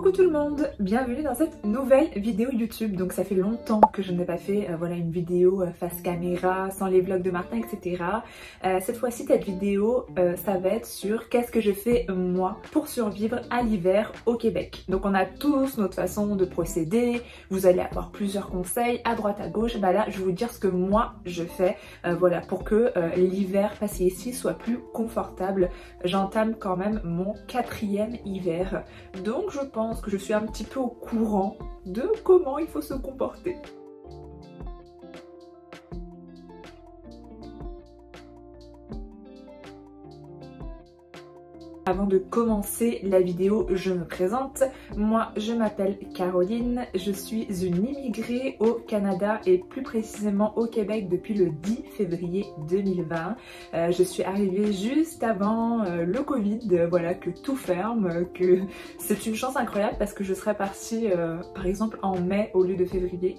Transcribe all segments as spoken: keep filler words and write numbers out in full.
Coucou tout le monde, bienvenue dans cette nouvelle vidéo YouTube. Donc ça fait longtemps que je n'ai pas fait euh, voilà, une vidéo euh, face caméra, sans les vlogs de Martin, et cetera. Euh, cette fois-ci, cette vidéo, euh, ça va être sur qu'est-ce que je fais moi pour survivre à l'hiver au Québec. Donc on a tous notre façon de procéder, vous allez avoir plusieurs conseils à droite à gauche. Bah là, je vais vous dire ce que moi je fais euh, voilà, pour que euh, l'hiver passé ici soit plus confortable. J'entame quand même mon quatrième hiver, donc je pense que je suis un petit peu au courant de comment il faut se comporter. Avant de commencer la vidéo, je me présente. Moi, je m'appelle Caroline, je suis une immigrée au Canada et plus précisément au Québec depuis le dix février deux mille vingt. Euh, je suis arrivée juste avant euh, le Covid, euh, voilà, que tout ferme, euh, que c'est une chance incroyable parce que je serais partie euh, par exemple en mai au lieu de février.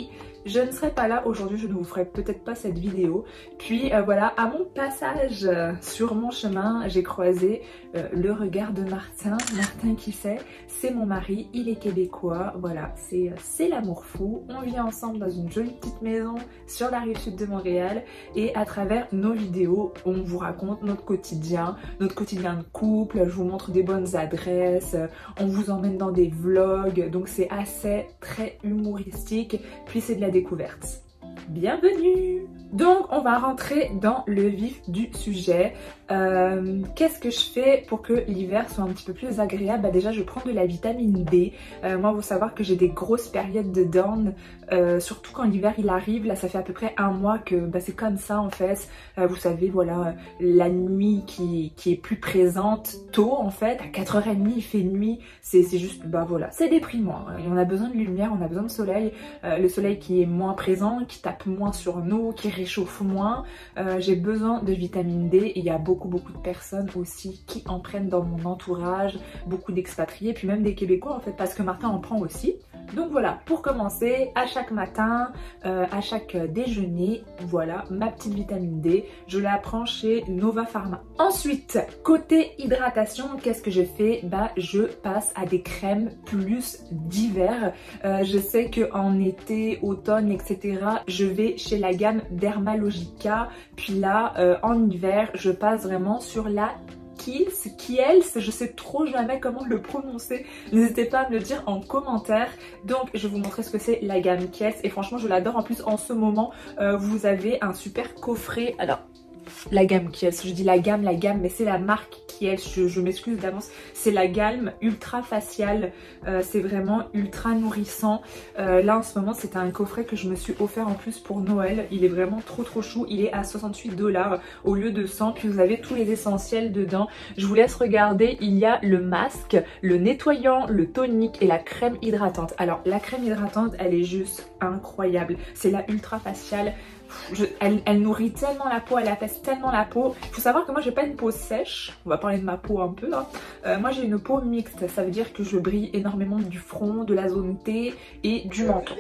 Je ne serais pas là aujourd'hui, je ne vous ferai peut-être pas cette vidéo. Puis euh, voilà, à mon passage euh, sur mon chemin, j'ai croisé euh, le regard de Martin. Martin qui sait, c'est mon mari, il est québécois, voilà, c'est c'est l'amour fou. On vit ensemble dans une jolie petite maison sur la rive sud de Montréal et à travers nos vidéos, on vous raconte notre quotidien, notre quotidien de couple, je vous montre des bonnes adresses, on vous emmène dans des vlogs, donc c'est assez très humoristique, puis c'est de la découverte. Bienvenue! Donc on va rentrer dans le vif du sujet. Euh, Qu'est-ce que je fais pour que l'hiver soit un petit peu plus agréable? Bah déjà je prends de la vitamine D. Euh, moi il faut savoir que j'ai des grosses périodes de down, euh, surtout quand l'hiver il arrive. Là ça fait à peu près un mois que bah, c'est comme ça en fait. Euh, vous savez voilà, la nuit qui, qui est plus présente tôt en fait. À quatre heures trente il fait nuit. C'est juste bah voilà, c'est déprimant. Et on a besoin de lumière, on a besoin de soleil. Euh, le soleil qui est moins présent, qui tape moins sur nous, qui réchauffe moins. Euh, j'ai besoin de vitamine D et il y a beaucoup beaucoup de personnes aussi qui en prennent dans mon entourage, beaucoup d'expatriés, puis même des Québécois en fait, parce que Martin en prend aussi. Donc voilà, pour commencer, à chaque matin, euh, à chaque déjeuner, voilà, ma petite vitamine D, je la prends chez Nova Pharma. Ensuite, côté hydratation, qu'est-ce que je fais? Bah, je passe à des crèmes plus d'hiver. Euh, je sais qu'en été, automne, et cetera, je vais chez la gamme Dermalogica, puis là, euh, en hiver, je passe vraiment sur la Kiehl's, Kiehl's, je sais trop jamais comment le prononcer, n'hésitez pas à me le dire en commentaire. Donc je vais vous montrer ce que c'est la gamme Kiehl's et franchement je l'adore. En plus en ce moment euh, vous avez un super coffret, alors la gamme Kiehl's, je dis la gamme, la gamme, mais c'est la marque Kiehl's, je, je m'excuse d'avance, c'est la gamme ultra faciale, euh, c'est vraiment ultra nourrissant. Euh, là en ce moment c'est un coffret que je me suis offert en plus pour Noël, il est vraiment trop trop chou, il est à soixante-huit dollars au lieu de cent, puis vous avez tous les essentiels dedans. Je vous laisse regarder, il y a le masque, le nettoyant, le tonique et la crème hydratante. Alors la crème hydratante elle est juste incroyable, c'est la ultra faciale. Je, elle, elle nourrit tellement la peau, elle apaise tellement la peau. Il faut savoir que moi j'ai pas une peau sèche, on va parler de ma peau un peu là. Euh, moi j'ai une peau mixte, ça veut dire que je brille énormément du front, de la zone T et du menton.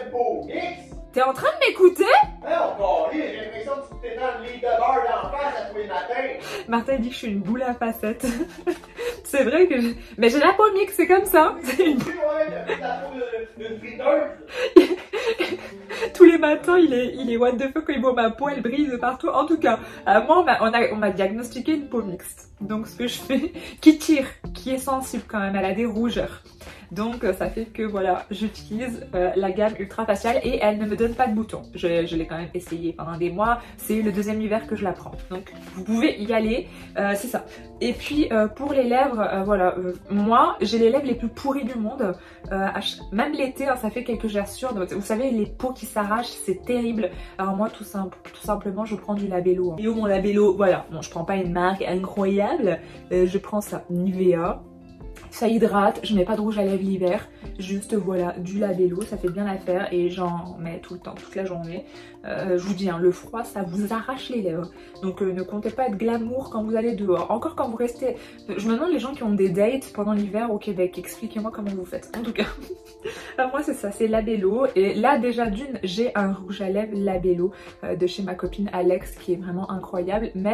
T'es en train de m'écouter? J'ai l'impression que tu t'es dans le lit de beurre d'en face à tous les matins. Martin dit que je suis une boule à facettes. C'est vrai que je... Mais j'ai la peau mixte, c'est comme ça. Tu vois, la peau d'une friteuse. Tous les matins, il est, il est what the fuck quand il voit ma peau, elle brille de partout. En tout cas, euh, moi, on m'a on m'a diagnostiqué une peau mixte. Donc, ce que je fais, qui tire, qui est sensible quand même, elle a des rougeurs. Donc, euh, ça fait que voilà, j'utilise euh, la gamme ultra faciale et elle ne me donne pas de boutons. Je, je l'ai quand même essayé pendant des mois. C'est le deuxième hiver que je la prends. Donc, vous pouvez y aller. Euh, c'est ça. Et puis, euh, pour les lèvres, euh, voilà, euh, moi, j'ai les lèvres les plus pourries du monde. Euh, même l'été, hein, ça fait quelques gerçures. Donc, vous savez, les peaux qui s'arrachent, c'est terrible. Alors moi, tout, simple, tout simplement, je prends du Labello. Hein. Et où mon Labello, voilà. Bon, je prends pas une marque incroyable. Euh, je prends ça, Nivea. Ça hydrate, je mets pas de rouge à lèvres l'hiver, juste voilà, du Labello, ça fait bien l'affaire et j'en mets tout le temps, toute la journée. Euh, je vous dis, hein, le froid, ça vous arrache les lèvres. Donc euh, ne comptez pas être glamour quand vous allez dehors. Encore quand vous restez... Je me demande les gens qui ont des dates pendant l'hiver au Québec, expliquez-moi comment vous faites. En tout cas, alors moi c'est ça, c'est Labello. Et là déjà d'une, j'ai un rouge à lèvres Labello euh, de chez ma copine Alex qui est vraiment incroyable. Mais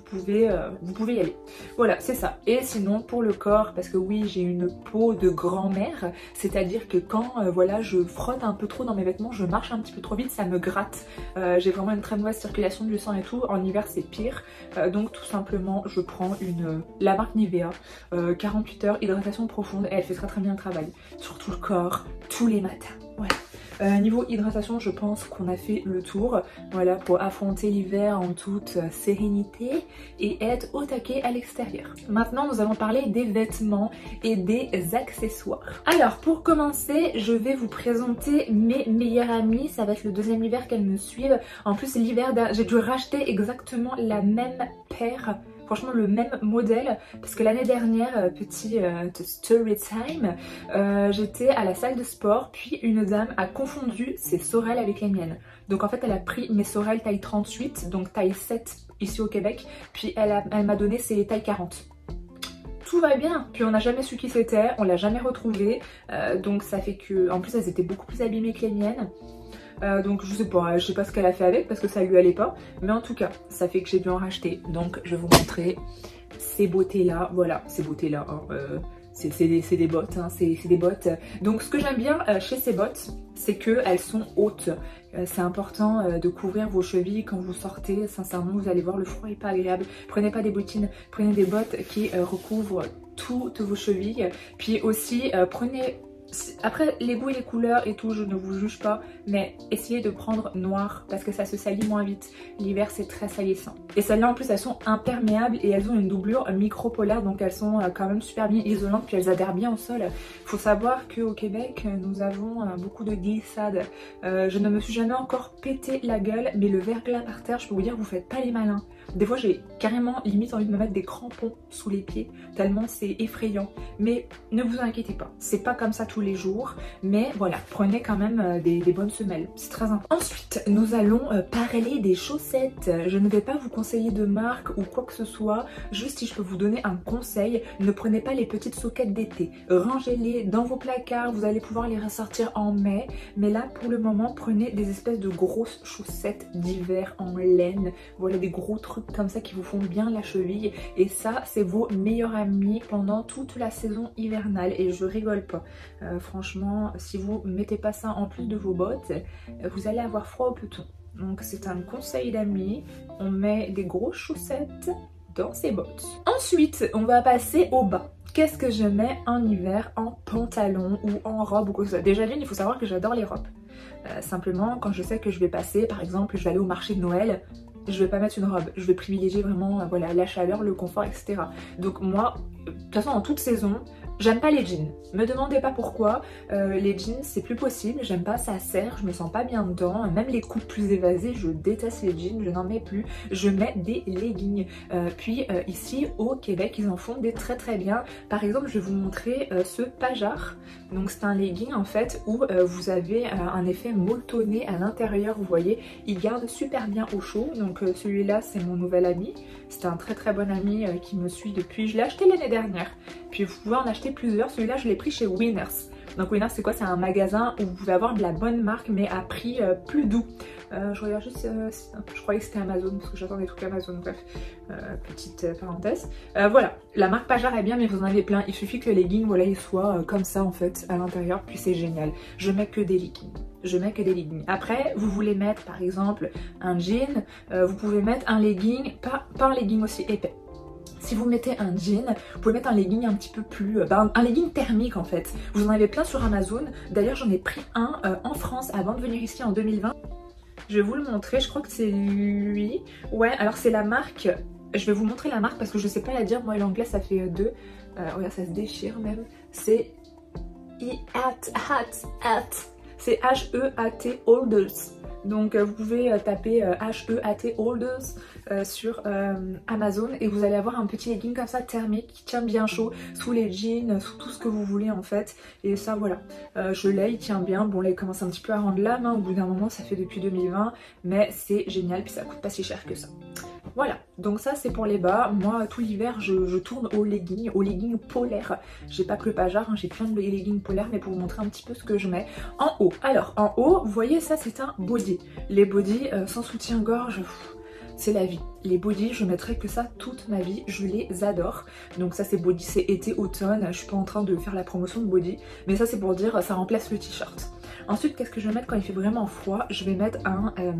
pouvez, euh, vous pouvez y aller. Voilà, c'est ça. Et sinon pour le corps, parce que oui, j'ai une peau de grand-mère, c'est-à-dire que quand euh, voilà, je frotte un peu trop dans mes vêtements, je marche un petit peu trop vite, ça me gratte. Euh, j'ai vraiment une très mauvaise circulation du sang et tout. En hiver c'est pire. Euh, donc tout simplement je prends une euh, la marque Nivea, euh, quarante-huit heures hydratation profonde, et elle fait très très bien le travail. Sur tout le corps, tous les matins. Voilà. Euh, niveau hydratation, je pense qu'on a fait le tour, voilà, pour affronter l'hiver en toute euh, sérénité et être au taquet à l'extérieur. Maintenant, nous allons parler des vêtements et des accessoires. Alors, pour commencer, je vais vous présenter mes meilleures amies. Ça va être le deuxième hiver qu'elles me suivent. En plus, l'hiver, j'ai dû racheter exactement la même paire. Franchement le même modèle, parce que l'année dernière, petit euh, story time, euh, j'étais à la salle de sport, puis une dame a confondu ses sorelles avec les miennes. Donc en fait elle a pris mes sorelles taille trente-huit, donc taille sept ici au Québec, puis elle m'a elle donné ses tailles quarante. Tout va bien, puis on n'a jamais su qui c'était, on l'a jamais retrouvé, euh, donc ça fait que, en plus elles étaient beaucoup plus abîmées que les miennes. Euh, donc je sais pas, je sais pas ce qu'elle a fait avec parce que ça lui allait pas, mais en tout cas ça fait que j'ai dû en racheter. Donc je vais vous montrer ces beautés là, voilà, ces beautés là, hein. euh, c'est des, des bottes, hein. c'est des bottes. Donc ce que j'aime bien euh, chez ces bottes, c'est qu'elles sont hautes. Euh, c'est important euh, de couvrir vos chevilles quand vous sortez, sincèrement vous allez voir le froid est pas agréable. Prenez pas des bottines, prenez des bottes qui euh, recouvrent toutes vos chevilles. Puis aussi euh, prenez... Après les goûts et les couleurs et tout, je ne vous juge pas, mais essayez de prendre noir parce que ça se salit moins vite. L'hiver c'est très salissant. Et celles-là en plus elles sont imperméables et elles ont une doublure micro-polaire, donc elles sont quand même super bien isolantes, puis elles adhèrent bien au sol. Faut savoir qu'au Québec nous avons beaucoup de glissades. Euh, je ne me suis jamais encore pété la gueule, mais le verglas par terre, je peux vous dire, vous faites pas les malins. Des fois j'ai carrément limite envie de me mettre des crampons sous les pieds, tellement c'est effrayant. Mais ne vous inquiétez pas, c'est pas comme ça tous les jours, mais voilà, prenez quand même euh, des, des bonnes semelles, c'est très important. Ensuite, nous allons euh, parler des chaussettes. Je ne vais pas vous conseiller de marque ou quoi que ce soit, juste si je peux vous donner un conseil, ne prenez pas les petites soquettes d'été, rangez-les dans vos placards, vous allez pouvoir les ressortir en mai, mais là pour le moment, prenez des espèces de grosses chaussettes d'hiver en laine, voilà des gros trucs comme ça qui vous font bien la cheville, et ça c'est vos meilleurs amis pendant toute la saison hivernale, et je rigole pas. Euh, franchement, si vous mettez pas ça en plus de vos bottes, vous allez avoir froid au peloton. Donc c'est un conseil d'amis, on met des grosses chaussettes dans ses bottes. Ensuite, on va passer au bas. Qu'est-ce que je mets en hiver en pantalon ou en robe ou quoi que ce soit? Déjà d'une, il faut savoir que j'adore les robes. Euh, simplement, quand je sais que je vais passer, par exemple, je vais aller au marché de Noël, je vais pas mettre une robe, je vais privilégier vraiment euh, voilà, la chaleur, le confort, et cetera. Donc moi, de toute façon en toute saison, j'aime pas les jeans. Me demandez pas pourquoi, euh, les jeans c'est plus possible, j'aime pas, ça serre, je me sens pas bien dedans. Même les coupes plus évasées, je déteste les jeans, je n'en mets plus. Je mets des leggings. Euh, puis euh, ici au Québec, ils en font des très très bien. Par exemple, je vais vous montrer euh, ce Pajar. Donc c'est un legging en fait où euh, vous avez euh, un effet molletonné à l'intérieur, vous voyez, il garde super bien au chaud. Donc euh, celui-là c'est mon nouvel ami, c'est un très très bon ami euh, qui me suit depuis, je l'ai acheté l'année dernière. Puis vous pouvez en acheter plusieurs, celui-là je l'ai pris chez Winners. Donc Winners c'est quoi? C'est un magasin où vous pouvez avoir de la bonne marque mais à prix euh, plus doux. Euh, je regarde juste, euh, je croyais que c'était Amazon parce que j'attends des trucs Amazon, bref, euh, petite euh, parenthèse. Euh, voilà, la marque Pajar est bien mais vous en avez plein, il suffit que le legging voilà, il soit euh, comme ça en fait à l'intérieur, puis c'est génial. Je mets que des leggings, je mets que des leggings. Après, vous voulez mettre par exemple un jean, euh, vous pouvez mettre un legging, pas, pas un legging aussi épais. Si vous mettez un jean, vous pouvez mettre un legging un petit peu plus... Euh, bah, un, un legging thermique en fait. Vous en avez plein sur Amazon. D'ailleurs j'en ai pris un euh, en France avant de venir ici en deux mille vingt. Je vais vous le montrer, je crois que c'est lui. Ouais, alors c'est la marque... Je vais vous montrer la marque parce que je sais pas la dire. Moi l'anglais ça fait deux. Euh, regarde, ça se déchire même. C'est... Hat, hat, hat. C'est H E A T Holders. Donc euh, vous pouvez euh, taper euh, H E A T Holders euh, sur euh, Amazon et vous allez avoir un petit legging comme ça thermique qui tient bien chaud sous les jeans, sous tout ce que vous voulez en fait. Et ça voilà, euh, je l'ai, il tient bien. Bon là il commence un petit peu à rendre l'âme, hein, au bout d'un moment, ça fait depuis deux mille vingt, mais c'est génial puis ça coûte pas si cher que ça. Voilà, donc ça c'est pour les bas. Moi tout l'hiver je, je tourne aux leggings, aux leggings polaires. J'ai pas que le Pajar, hein, j'ai plein de leggings polaires, mais pour vous montrer un petit peu ce que je mets en haut. Alors en haut, vous voyez ça c'est un body. Les bodys euh, sans soutien-gorge, c'est la vie. Les bodys, je mettrai que ça toute ma vie, je les adore. Donc ça c'est body, c'est été, automne, je suis pas en train de faire la promotion de body, mais ça c'est pour dire ça remplace le t-shirt. Ensuite, qu'est-ce que je vais mettre quand il fait vraiment froid? Je vais mettre un... Euh,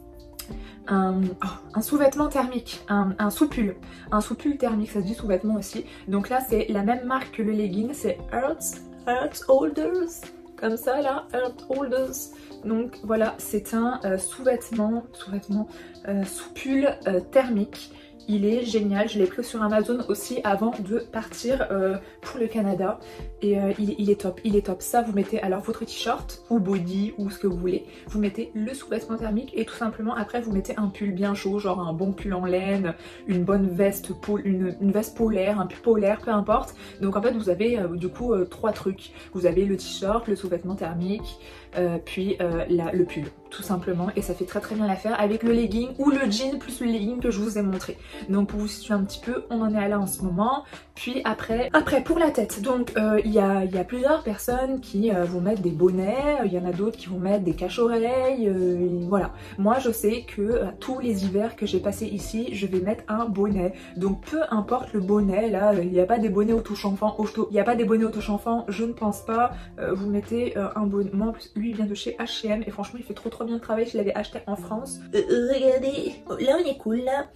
Un, oh, un sous-vêtement thermique, un, un sous-pull, un sous-pull thermique, ça se dit sous-vêtement aussi. Donc là c'est la même marque que le legging, c'est Earth, Earth Holders, comme ça là, Earth Holders. Donc voilà, c'est un euh, sous-vêtement, sous-vêtement, euh, sous-pull euh, thermique. Il est génial, je l'ai pris sur Amazon aussi avant de partir euh, pour le Canada et euh, il, il est top, il est top. Ça vous mettez alors votre t-shirt ou body ou ce que vous voulez, vous mettez le sous-vêtement thermique et tout simplement après vous mettez un pull bien chaud, genre un bon pull en laine, une bonne veste, une, une veste polaire, un pull polaire, peu importe. Donc en fait vous avez euh, du coup euh, trois trucs, vous avez le t-shirt, le sous-vêtement thermique, euh, puis euh, la, le pull tout simplement, et ça fait très très bien l'affaire avec le legging ou le jean plus le legging que je vous ai montré. Donc pour vous situer un petit peu, on en est à là en ce moment. Puis après, après pour la tête, donc il euh, y, a, y a plusieurs personnes qui euh, vont mettre des bonnets, il y en a d'autres qui vont mettre des cache-oreilles, euh, voilà. Moi je sais que euh, tous les hivers que j'ai passé ici, je vais mettre un bonnet. Donc peu importe le bonnet, là il n'y a pas des bonnets au touche enfant, il n'y a pas des bonnets au touche enfant, je ne pense pas. Euh, vous mettez euh, un bonnet, moi lui il vient de chez H et M et franchement il fait trop trop bien le travail, je l'avais acheté en France. Euh, regardez, là on est cool là.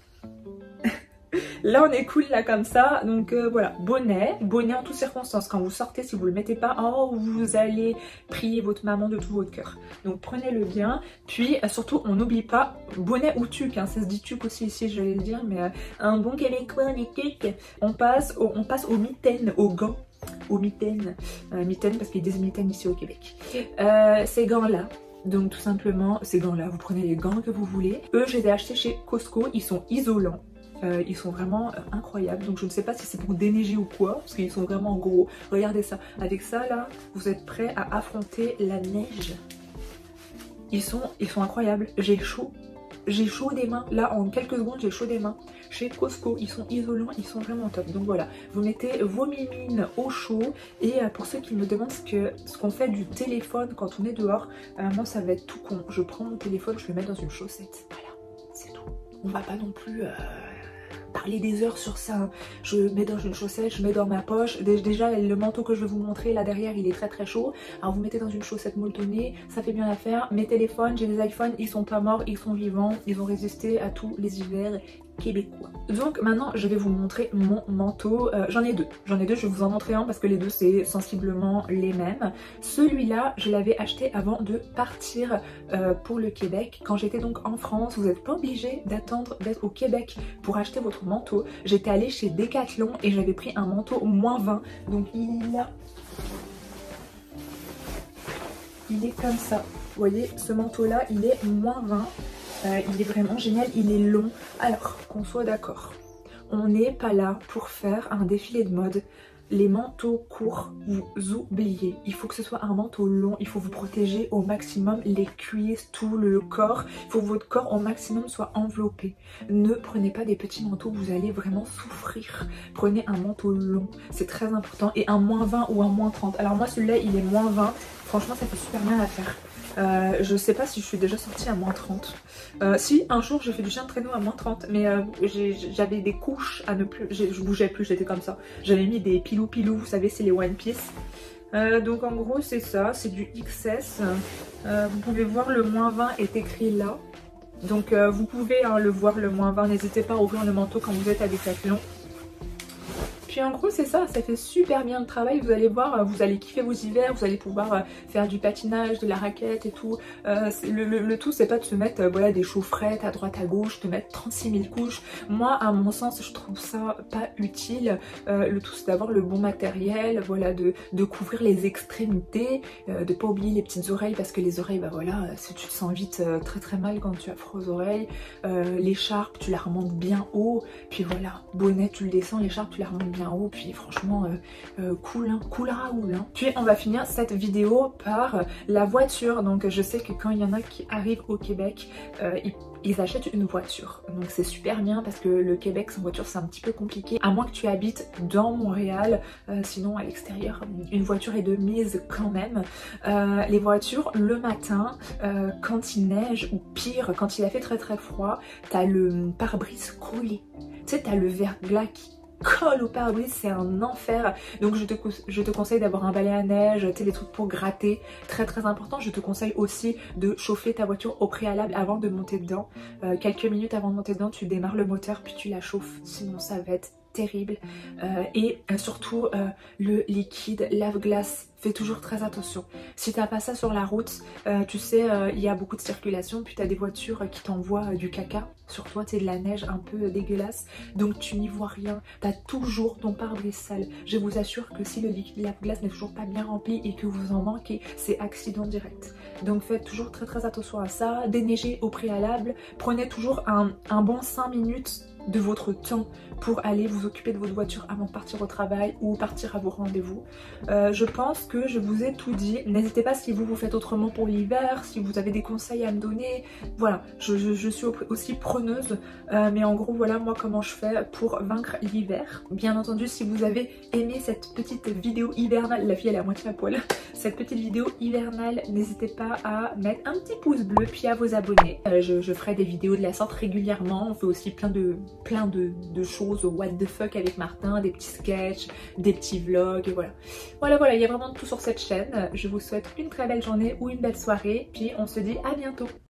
Là on est cool là comme ça, donc euh, voilà, bonnet, bonnet en toutes circonstances, quand vous sortez, si vous le mettez pas, oh vous allez prier votre maman de tout votre cœur. Donc prenez-le bien, puis euh, surtout on n'oublie pas, bonnet ou tuque, hein, ça se dit tuque aussi ici je vais le dire, mais euh, un bon québécois les tuques, on passe, au, on passe aux mitaines, aux gants. Aux mitaines, euh, mitaines parce qu'il y a des mitaines ici au Québec. Euh, ces gants là, donc tout simplement ces gants là, vous prenez les gants que vous voulez. Eux je les ai achetés chez Costco, ils sont isolants. Euh, ils sont vraiment euh, incroyables, donc je ne sais pas si c'est pour déneiger ou quoi, parce qu'ils sont vraiment gros. Regardez ça, avec ça là, vous êtes prêts à affronter la neige. Ils sont, ils sont incroyables, j'ai chaud. J'ai chaud des mains, là en quelques secondes j'ai chaud des mains. Chez Costco, ils sont isolants, ils sont vraiment top. Donc voilà, vous mettez vos mimines au chaud. Et euh, pour ceux qui me demandent ce que ce qu'on fait du téléphone quand on est dehors, euh, moi ça va être tout con. Je prends mon téléphone, je le mets dans une chaussette. Voilà, c'est tout. On va pas non plus... Euh... parler des heures sur ça, je mets dans une chaussette, je mets dans ma poche. Déjà le manteau que je vais vous montrer là derrière il est très très chaud, alors vous mettez dans une chaussette molletonnée, ça fait bien l'affaire. Mes téléphones, j'ai des iPhones, ils sont pas morts, ils sont vivants, ils ont résisté à tous les hivers québécois. Donc maintenant je vais vous montrer mon manteau, euh, j'en ai deux, j'en ai deux, je vais vous en montrer un parce que les deux c'est sensiblement les mêmes. Celui-là je l'avais acheté avant de partir euh, pour le Québec, quand j'étais donc en France. Vous n'êtes pas obligé d'attendre d'être au Québec pour acheter votre manteau. J'étais allée chez Decathlon et j'avais pris un manteau au moins vingt, donc il est là, il est comme ça, vous voyez ce manteau là il est moins vingt. Euh, il est vraiment génial, il est long. Alors, qu'on soit d'accord, on n'est pas là pour faire un défilé de mode. Les manteaux courts, vous oubliez. Il faut que ce soit un manteau long, il faut vous protéger au maximum les cuisses, tout le corps. Il faut que votre corps au maximum soit enveloppé. Ne prenez pas des petits manteaux, vous allez vraiment souffrir. Prenez un manteau long, c'est très important. Et un moins vingt ou un moins trente. Alors moi celui-là il est moins vingt, franchement ça fait super bien à faire. Euh, je sais pas si je suis déjà sortie à moins trente. Euh, si, un jour j'ai fait du chien de traîneau à moins trente, mais euh, j'avais des couches à ne plus, je bougeais plus, j'étais comme ça. J'avais mis des pilou pilou, vous savez c'est les One Piece. Euh, donc en gros c'est ça, c'est du X S. Euh, vous pouvez voir le moins vingt est écrit là. Donc euh, vous pouvez hein, le voir le moins vingt, n'hésitez pas à ouvrir le manteau quand vous êtes à Decathlon. Puis en gros c'est ça, ça fait super bien le travail, vous allez voir, vous allez kiffer vos hivers, vous allez pouvoir faire du patinage, de la raquette et tout. Euh, le, le, le tout c'est pas de se mettre euh, voilà, des chaufferettes à droite à gauche, de mettre trente-six mille couches. Moi à mon sens je trouve ça pas utile. Euh, le tout c'est d'avoir le bon matériel, voilà, de, de couvrir les extrémités, euh, de pas oublier les petites oreilles parce que les oreilles, bah voilà, si tu te sens vite euh, très très mal quand tu as froid aux oreilles. Euh, l'écharpe tu la remontes bien haut, puis voilà, bonnet tu le descends, l'écharpe tu la remontes bien bien haut, puis franchement euh, euh, cool, hein, cool Raoul. Hein. Puis on va finir cette vidéo par euh, la voiture. Donc je sais que quand il y en a qui arrivent au Québec, euh, ils ils achètent une voiture. Donc c'est super bien parce que le Québec sans voiture c'est un petit peu compliqué, à moins que tu habites dans Montréal, euh, sinon à l'extérieur une voiture est de mise quand même. Euh, les voitures le matin, euh, quand il neige ou pire, quand il a fait très très froid, t'as le pare-brise collé. Tu sais, t'as le verglas qui colle au pare-brise, c'est un enfer. Donc je te, je te conseille d'avoir un balai à neige, tu sais, les trucs pour gratter, très très important. Je te conseille aussi de chauffer ta voiture au préalable avant de monter dedans. Euh, quelques minutes avant de monter dedans, tu démarres le moteur puis tu la chauffes, sinon ça va être terrible. Euh, et euh, surtout euh, le liquide lave-glace, fais toujours très attention. Si t'as pas ça sur la route, euh, tu sais, il euh, y a beaucoup de circulation, puis t'as des voitures qui t'envoient euh, du caca sur toi, tu sais, de la neige un peu euh, dégueulasse, donc tu n'y vois rien. T'as toujours ton pare-brise sale. Je vous assure que si le liquide lave-glace n'est toujours pas bien rempli et que vous en manquez, c'est accident direct. Donc faites toujours très très attention à ça. Déneigez au préalable, prenez toujours un, un bon cinq minutes de votre temps pour aller vous occuper de votre voiture avant de partir au travail ou partir à vos rendez-vous. Euh, je pense que je vous ai tout dit. N'hésitez pas si vous vous faites autrement pour l'hiver, si vous avez des conseils à me donner. Voilà, je, je, je suis aussi preneuse. Euh, mais en gros, voilà moi comment je fais pour vaincre l'hiver. Bien entendu, si vous avez aimé cette petite vidéo hivernale, la fille elle est à moitié à poil, cette petite vidéo hivernale, n'hésitez pas à mettre un petit pouce bleu puis à vous abonner. Euh, je, je ferai des vidéos de la sorte régulièrement. On fait aussi plein de plein de, de choses au what the fuck avec Martin, des petits sketchs, des petits vlogs, et voilà. Voilà, voilà, il y a vraiment tout sur cette chaîne. Je vous souhaite une très belle journée ou une belle soirée, puis on se dit à bientôt.